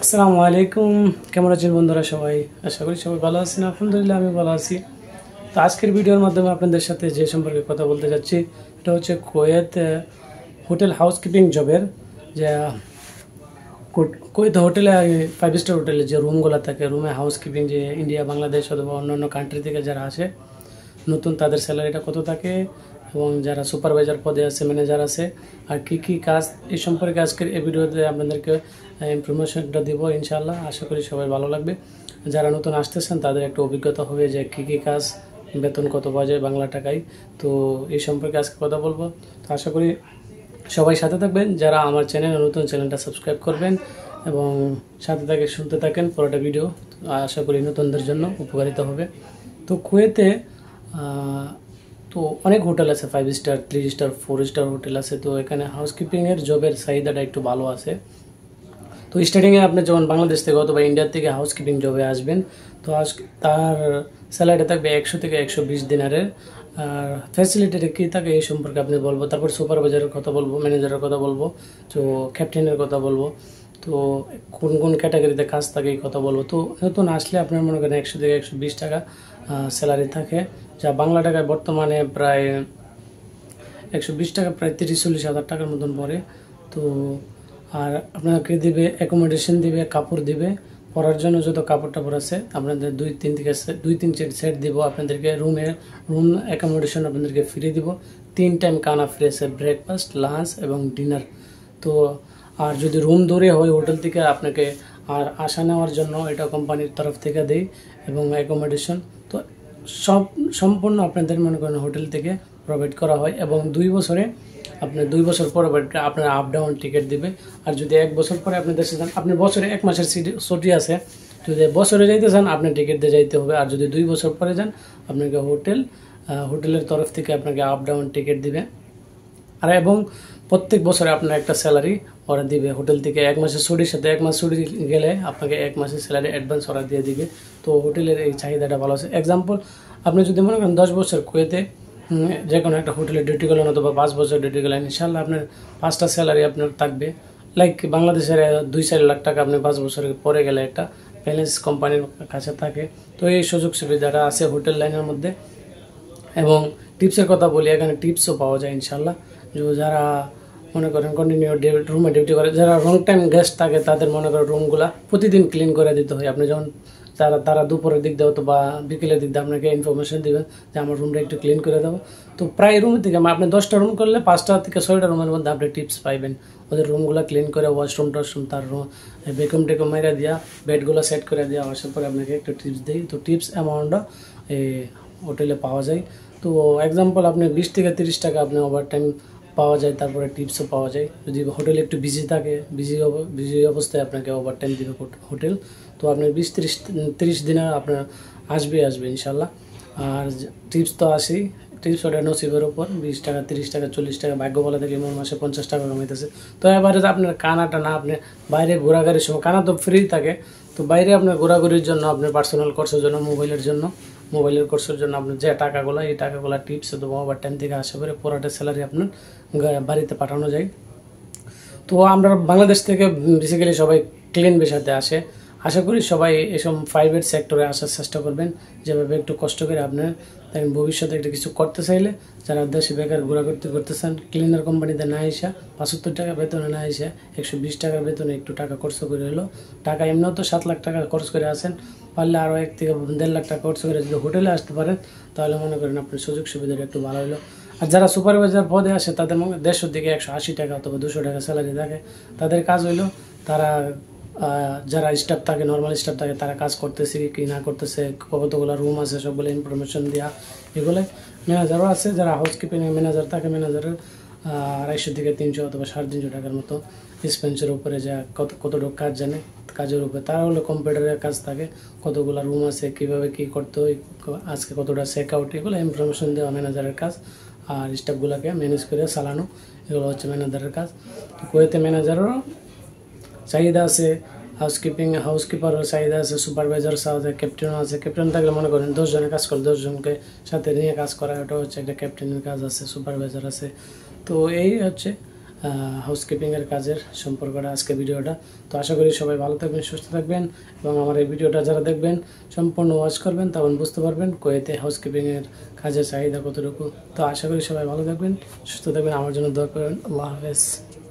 আসসালামু আলাইকুম। কেমন আছেন বন্ধুরা সবাই? আশা করি সবাই ভালো আছেন। আলহামদুলিল্লাহ আমি ভালো আছি। তো আজকের ভিডিওর মাধ্যমে আপনাদের সাথে যে সম্পর্কে কথা বলতে যাচ্ছি এটা হচ্ছে কুয়েত হোটেল হাউসকিপিং জবের। যে কুয়েত হোটেলে 5 স্টার হোটেলে যে রুমগুলো থাকে, রুমে হাউসকিপিং যে ইন্ডিয়া, বাংলাদেশ অথবা অন্যান্য কান্ট্রি থেকে যারা আসে নতুন, তাদের স্যালারিটা কত থাকে এবং যারা সুপারভাইজার পদে আছে, ম্যানেজার আছে, আর কি কি কাজ, এই সম্পর্কে আজকের এই ভিডিওতে আপনাদেরকে ইনফরমেশনটা দিব ইনশাআল্লাহ। আশা করি সবাই ভালো লাগবে। যারা নতুন আসতেছেন তাদের একটা অভিজ্ঞতা হবে যে কি কি কাজ, বেতন কত পাওয়া যায় বাংলা টাকায়। তো এই সম্পর্কে আজকে কথা বলবো। তো আশা করি সবাই সাথে থাকবেন। যারা আমার চ্যানেল নতুন, চ্যানেলটা সাবস্ক্রাইব করবেন এবং সাথে থাকে শুনতে থাকেন পুরোটা ভিডিও। আশা করি নতুনদের জন্য উপকারিতা হবে। তো কুয়েতে তো অনেক হোটেল আছে, 5 স্টার, 3 স্টার, 4 স্টার হোটেল আছে। তো এখানে হাউসকিপিংয়ের জবের চাহিদাটা একটু ভালো আছে। তো স্টার্টিংয়ে আপনি যখন বাংলাদেশ থেকে অথবা ইন্ডিয়া থেকে হাউসকিপিং জবে আসবেন, তো তার স্যালারি থাকবে 100 থেকে 120 দিনারের। আর ফ্যাসিলিটিটা কী থাকে এই সম্পর্কে আপনি বলবো। তারপর সুপারভাইজারের কথা বলবো, ম্যানেজারের কথা বলবো, তো ক্যাপ্টেনের কথা বলবো, তো কোন কোন ক্যাটাগরিতে কাজ থাকে এই কথা বলবো। তো নতুন আসলে আপনার মনে করেন 100 থেকে 120 টাকা স্যালারি থাকে, যা বাংলা টাকায় বর্তমানে প্রায় 120 টাকা, প্রায় 30-40 হাজার টাকার মতন পড়ে। তো আর আপনাকে দিবে অ্যাকোমোডেশন, দিবে কাপড়, দিবে পরার জন্য যত কাপড় টাপড় আছে আপনাদের 2-3 সেট দিব আপনাদেরকে। রুম অ্যাকোমোডেশন আপনাদেরকে ফ্রি দিব। 3 টাইম খানা ফ্রি আছে, ব্রেকফাস্ট, লাঞ্চ এবং ডিনার। তো আর যদি রুম দূরে হয় হোটেল থেকে, আপনাকে আর আসা নেওয়ার জন্য এটা কোম্পানির তরফ থেকে দেয় এবং অ্যাকোমোডেশন তো সম্পূর্ণ আপনাদের মনে করেন হোটেল থেকে প্রোভাইড করা হয়। এবং 2 বছরে আপনার 2 বছর পরে আপনার আপ ডাউন টিকিট দিবে। আর যদি 1 বছর পরে আপনি দেশে যান, আপনি বছরে 1 মাসের ছুটি আছে, যদি বছরে যাইতে চান আপনি টিকিট দিয়ে যাইতে হবে। আর যদি 2 বছর পরে যান আপনাকে হোটেলের তরফ থেকে আপনাকে আপ ডাউন টিকিট দিবে। আর এবং প্রত্যেক বছরে আপনার একটা স্যালারি ওরা দিবে হোটেল থেকে। 1 মাসের ছুটির সাথে 1 মাস ছুটি গেলে আপনাকে 1 মাসের স্যালারি অ্যাডভান্স ওরা দিয়ে দিবে। তো হোটেলের এই চাহিদাটা ভালো আছে। এক্সাম্পল, আপনি যদি মনে করেন 10 বছর কুয়েতে যে কোনো একটা হোটেলে ডিউটি করলেন অথবা 5 বছর ডিউটি করলেন, ইনশাল্লাহ আপনার 5টা স্যালারি আপনার থাকবে। লাইক বাংলাদেশের 2-4 লাখ টাকা আপনি 5 বছরের পরে গেলে একটা ব্যালেন্স কোম্পানির কাছে থাকে। তো এই সুযোগ সুবিধাটা আছে হোটেল লাইনের মধ্যে। এবং টিপসের কথা বলি, এখানে টিপসও পাওয়া যায় ইনশাল্লাহ। যারা মনে করেন কন্টিনিউ রুমে ডিউটি করে, যারা লং টাইম গেস্ট থাকে তাদের মনে করেন রুমগুলা প্রতিদিন ক্লিন করে দিতে হয়। আপনি যখন তারা দুপুরের দিক দিয়ে অথবা বিকেলের দিক দিয়ে আপনাকে ইনফরমেশন দেবেন যে আমার রুমটা একটু ক্লিন করে দেবো। তো প্রায় রুম থেকে আপনি 10টা রুম করলে 5টা থেকে 6টা রুমের মধ্যে আপনি টিপস পাইবেন। ওদের রুমগুলো ক্লিন করে, ওয়াশরুম টশরুম, তার বেকম টেকম মেরে দেওয়া, বেডগুলো সেট করে দেওয়া, আসার পরে আপনাকে একটু টিপস দিই। তো টিপস অ্যামাউন্টটা এই হোটেলে পাওয়া যায়। তো এক্সাম্পল, আপনি 20 থেকে 30 টাকা আপনি ওভার টাইম পাওয়া যায়, তারপরে টিপসও পাওয়া যায়। যদি হোটেল একটু বিজি থাকে, বিজি অবস্থায় আপনাকে ওভার টাইম দিবে হোটেল। তো আপনার 20-30 দিনে আপনার আসবে ইনশাল্লাহ। আর টিপস তো আসেই, টিপস ওটা নসিবের উপর। 20 টাকা, 30 টাকা, 40 টাকা, ভাগ্য বলা থেকে এমন মাসে 50 টাকা কমাইতেছে। তো এবারে আপনার কানাটা না, আপনি বাইরে ঘোরাঘুরির সময় কানা তো ফ্রি থাকে। তো বাইরে আপনার ঘোরাঘুরির জন্য, আপনার পার্সোনাল কোর্সের জন্য, মোবাইলের কোর্সের জন্য আপনার যে টাকাগুলো, এই টাকাগুলো টিপস অথবা ওভার টাইম থেকে আসা করে পুরোটা স্যালারি আপনার বাড়িতে পাঠানো যায়। তো আমরা বাংলাদেশ থেকে বেসিক্যালি সবাই ক্লিন পেশাতে আসে। আশা করি সবাই এসব প্রাইভেট সেক্টরে আসার চেষ্টা করবেন, যেভাবে একটু কষ্ট করে আপনার ভবিষ্যতে একটা কিছু করতে চাইলে, যারা দেশে বেকার ঘোরাঘুরি করতেছেন, ক্লিনার কোম্পানিতে না এসে 75 টাকা বেতনে না এসে 120 টাকার বেতনে একটু টাকা খরচ করে হলো, টাকা এমনিও তো 7 লাখ টাকা খরচ করে আসেন, পারলে আরও 1 থেকে 1.5 লাখ টাকা খরচ করে যদি হোটেলে আসতে পারেন তাহলে মনে করেন আপনার সুযোগ সুবিধাটা একটু ভালো হলো। আর যারা সুপারভাইজার পদে আসে তাদের মধ্যে 150 থেকে 180 টাকা অথবা 200 টাকা স্যালারি থাকে। তাদের কাজ হইলো তারা যারা স্টাফ থাকে, নর্মাল স্টাফ থাকে, তারা কাজ করতেছে কি না করতেছে, কতগুলো রুম আছে সবগুলো ইনফরমেশন দেওয়া। এগুলো ম্যানেজারও আছে, যারা হাউসকিপিং ম্যানেজার থাকে, ম্যানেজারের 250 থেকে 300 অথবা 350 টাকার মতো এক্সপেন্সের উপরে যা কতটুকু কাজ জানে, কাজের উপরে তারা হলো কম্পিউটারের কাজ থাকে, কতগুলো রুম আছে, কীভাবে কী করতে হয়, আজকে কতটা চেক আউট, এগুলো ইনফরমেশন দেওয়া ম্যানেজারের কাজ। আর স্টাফগুলোকে ম্যানেজ করে চালানো, এগুলো হচ্ছে ম্যানেজারের কাজ। কুয়েতে ম্যানেজারেরও চাহিদা আছে, হাউসকিপারও চাহিদা আছে, সুপারভাইজার আছে, ক্যাপ্টেনও আছে। ক্যাপ্টেন থাকলে মনে করেন 10 জনের কাজ করে, 10 জনকে সাথে নিয়ে কাজ করা, ওটা হচ্ছে একটা ক্যাপ্টেনের কাজ আছে, সুপারভাইজার আছে। তো এই হচ্ছে হাউসকিপিংয়ের কাজের সম্পর্কটা আজকে ভিডিওটা। তো আশা করি সবাই ভালো থাকবেন, সুস্থ থাকবেন এবং আমার এই ভিডিওটা যারা দেখবেন সম্পূর্ণ ওয়াচ করবেন, তখন বুঝতে পারবেন কুয়েতে হাউসকিপিংয়ের কাজের চাহিদা কতটুকু। তো আশা করি সবাই ভালো থাকবেন, সুস্থ থাকবেন, আমার জন্য দোয়া করবেন। আল্লাহ হাফেজ।